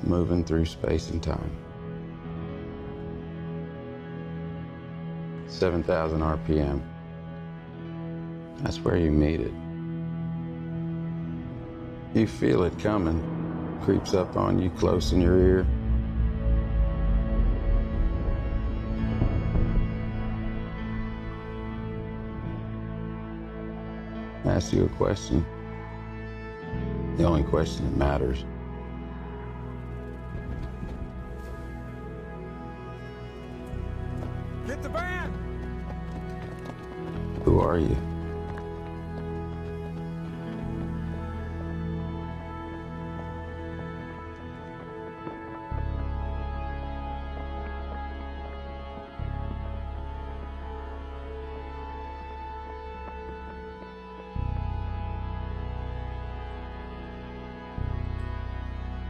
moving through space and time. 7,000 RPM. That's where you meet it. You feel it coming, creeps up on you close in your ear. Ask you a question. The only question that matters. Hit the band! Who are you?